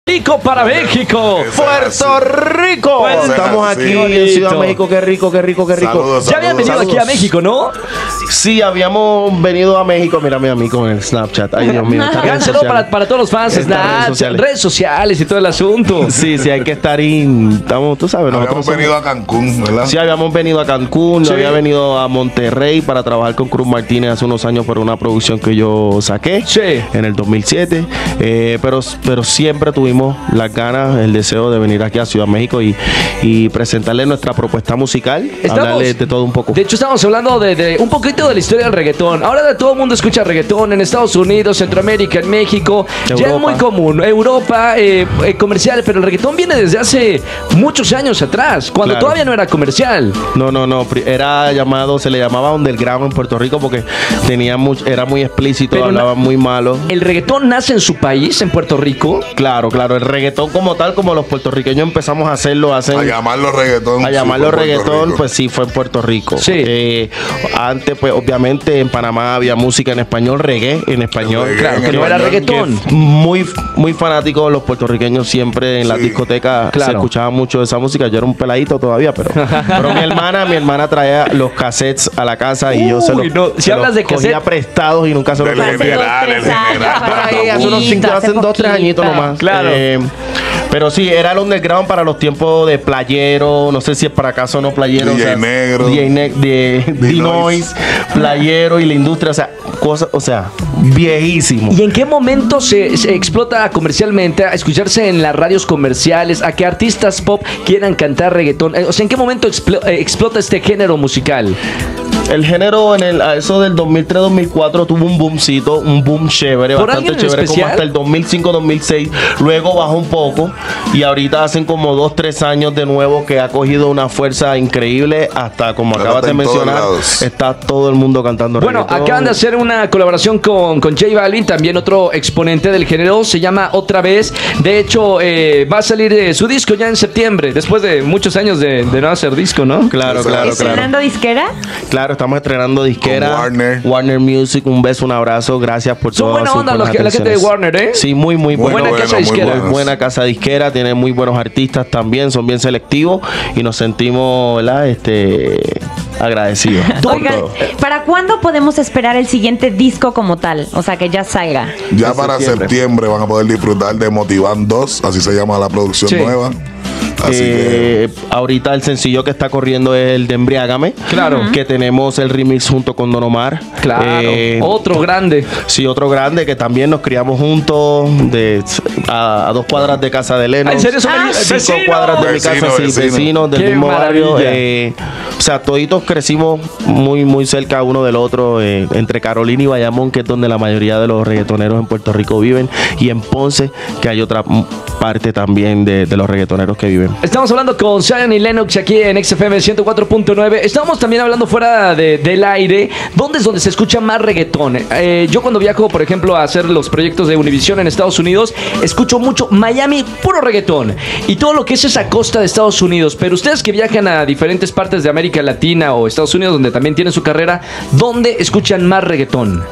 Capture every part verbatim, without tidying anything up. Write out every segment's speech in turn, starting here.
Rico para México. Puerto Rico. Pues, estamos sí. aquí en Ciudad de México. Qué rico, qué rico, qué rico. Saludos, Ya habían venido saludos. aquí a México, ¿no? Sí, habíamos venido a México. Mírame a mí con el Snapchat. Ay, Dios mío. estas redes Háganselo sociales. para, para todos los fans. Estas redes Snapchat, sociales. redes sociales y todo el asunto. Sí, sí, hay que estar in. Estamos, tú sabes, Habíamos nosotros somos- venido a Cancún, ¿verdad? Sí, habíamos venido a Cancún, Sí. yo había venido a Monterrey para trabajar con Cruz Martínez hace unos años por una producción que yo saqué Sí. en el dos mil siete. Eh, pero, pero siempre tuvimos las ganas, el deseo de venir aquí a Ciudad de México y, y presentarle nuestra propuesta musical, Estamos- hablarle de todo un poco. De hecho, estamos hablando de, de un poquito de la historia del reggaetón. Ahora de todo el mundo escucha reggaetón en Estados Unidos, Centroamérica, en México. Ya es Europa. muy común. Europa, eh, eh, comercial, pero el reggaetón viene desde hace muchos años atrás, cuando Claro. todavía no era comercial. No, no, no, pri- era llamado, se le llamaba underground en Puerto Rico porque tenía much- era muy explícito, Pero hablaba na- muy malo. El reggaetón nace en su país, en Puerto Rico. Claro, claro, el reggaetón como tal, como los puertorriqueños empezamos a hacerlo hace A llamarlo reggaetón. A sí, llamarlo fue Puerto reggaetón, Rico. pues sí, fue en Puerto Rico. Sí. Eh, antes, pues obviamente en Panamá había música en español, reggae en español. Reggae Claro, en que no era español. reggaetón. Que muy, muy fanáticos los puertorriqueños siempre en las Sí. discotecas Claro. se escuchaba mucho de esa música. Yo era un peladito todavía, pero, pero mi hermana, mi hermana traía los cassettes a la casa y yo se los, Uy, no, si se hablas los de cogía cassette- prestados y nunca se los Del devolví. general, el general. Por ahí, hace unos cinco, Hace hace dos, tres poquito. añitos nomás. Claro. Eh, pero sí, era el underground para los tiempos de Playero, no sé si es para acaso o no Playero. D J o sea, Negro. D J Ne- de D-Noise, Playero y la industria, o sea, cosas, o sea, viejísimo. ¿Y en qué momento se, se explota comercialmente a escucharse en las radios comerciales, a que artistas pop quieran cantar reggaetón? Eh, O sea, ¿en qué momento explo- eh, explota este género musical? El género en el, a eso del dos mil tres dos mil cuatro tuvo un boomcito, un boom chévere, ¿Por bastante alguien en chévere, especial? como hasta el dos mil cinco dos mil seis. Luego bajó un poco y ahorita hacen como dos tres años de nuevo que ha cogido una fuerza increíble hasta, como Ahora acabas está de en todos mencionar, lados. está todo el mundo cantando Bueno, reggaetón. acaban de hacer una colaboración con, con J Balvin, también otro exponente del género, se llama Otra Vez. De hecho, eh, va a salir eh, su disco ya en septiembre, después de muchos años de, de no hacer disco, ¿no? Claro, claro, claro. ¿Estrenando disquera? Claro, estamos estrenando disquera. Con Warner. Warner Music, un beso, un abrazo. Gracias por Son todas buena sus onda buenas los que- la gente de atenciones. Warner, ¿eh? Sí, muy, muy Muy bueno. buena casa muy disquera. buenos. Buena casa disquera, tiene muy buenos artistas también, son bien selectivos y nos sentimos, ¿verdad? Este, agradecidos. por Oigan, todo. ¿para cuándo podemos esperar el siguiente disco como tal? O sea, que ya salga. Ya En para septiembre. septiembre. van a poder disfrutar de Motivan dos, así se llama la producción Sí. nueva. Así Eh, ahorita el sencillo que está corriendo es el de Embriágame. Claro. Que tenemos el remix junto con Don Omar. Claro, Eh, otro grande. Sí, otro grande que también nos criamos juntos de, a, a dos cuadras de casa de Leno. Ah, ¿en serio son Ah, veni- Cinco vecinos? cuadras de mi Vecino, casa, sí, vecino. vecinos del Qué mismo barrio. maravilla. eh, o sea, toditos crecimos muy, muy cerca uno del otro, eh, entre Carolina y Bayamón, que es donde la mayoría de los reggaetoneros en Puerto Rico viven, y en Ponce, que hay otra mm, parte también de, de los reggaetoneros que viven. Estamos hablando con Zion y Lennox aquí en X F M ciento cuatro punto nueve. Estamos también hablando fuera de- del aire. ¿Dónde es donde se escucha más reggaetón? Eh, yo cuando viajo, por ejemplo, a hacer los proyectos de Univision en Estados Unidos, escucho mucho Miami, puro reggaetón. Y todo lo que es esa costa de Estados Unidos. Pero ustedes que viajan a diferentes partes de América Latina o Estados Unidos, donde también tienen su carrera, ¿dónde escuchan más reggaetón?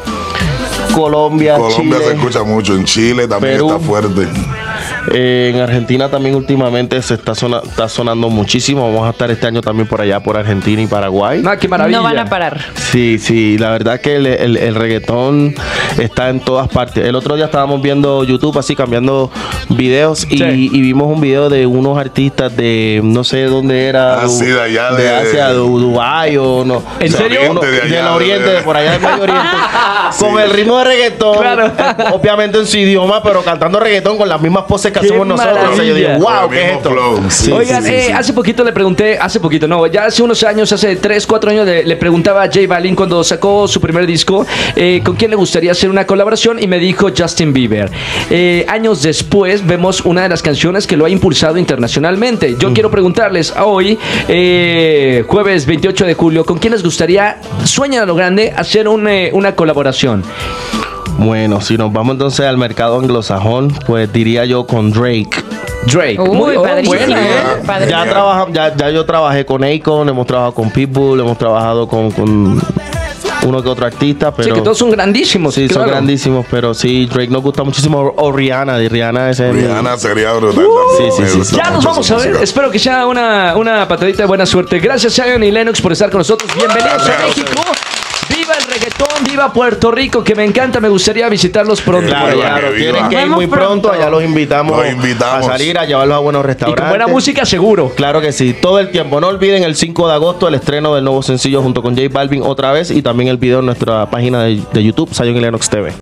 Colombia, Colombia Chile, se escucha mucho, en Chile también Perú. está fuerte. eh, en Argentina también últimamente se está, sona- está sonando muchísimo. Vamos a estar este año también por allá, por Argentina y Paraguay. Ah, qué maravilla. No van a parar. Sí, sí, la verdad que el, el- el reggaetón está en todas partes. El otro día estábamos viendo YouTube así, cambiando videos y, Sí. y vimos un video de unos artistas de no sé dónde era. Ah, sí, de allá de, de- Asia, de Dubái o no. ¿En O sea, serio? uno- De allá, del Oriente, de- de por allá del Medio Oriente. Sí. Con el ritmo de reggaetón, Claro. eh, obviamente en su idioma, pero cantando reggaetón con las mismas poses que ¡Qué hacemos nosotros. O sea, yo digo, maravilla! wow, Con el ¿qué es mismo esto? flow. Sí, Oigan, sí, sí, eh, sí. hace poquito le pregunté, hace poquito, no, ya hace unos años, hace tres, cuatro años, le, le preguntaba a J Balvin cuando sacó su primer disco, eh, con quién le gustaría hacer una colaboración y me dijo Justin Bieber. Eh, años después vemos una de las canciones que lo ha impulsado internacionalmente. Yo quiero preguntarles a hoy, eh, jueves veintiocho de julio, ¿con quién les gustaría, sueñan a lo grande, hacer un, eh, una colaboración? Bueno, si nos vamos entonces al mercado anglosajón, pues diría yo con Drake. Drake. Uy, Muy oh, padrísimo. buena, ¿eh? Padre. Ya, trabaja, ya, ya yo trabajé con Akon, hemos trabajado con Pitbull, hemos trabajado con, con uno que otro artista, pero... Sí, que todos son grandísimos. Sí, claro. son grandísimos, pero sí, Drake nos gusta muchísimo. O, o Rihanna, de Rihanna ese... Rihanna sería brutal. Uh, también. sí, sí, Me sí. gusta Ya nos mucho vamos su a ver. música. Espero que sea una, una patadita de buena suerte. Gracias, Zion y Lennox, por estar con nosotros. Bienvenidos a Gracias. México. Viva el reggaetón, viva Puerto Rico, que me encanta. Me gustaría visitarlos pronto Claro, por allá. Claro, que tienen viva. que ir Nos muy vemos pronto. pronto. Allá los invitamos, Los invitamos. a salir, a llevarlos a buenos Y restaurantes. con buena música, seguro. Claro que sí, todo el tiempo. No olviden el cinco de agosto el estreno del nuevo sencillo junto con J Balvin otra vez y también el video en nuestra página de, de YouTube, Zion y Lennox T V.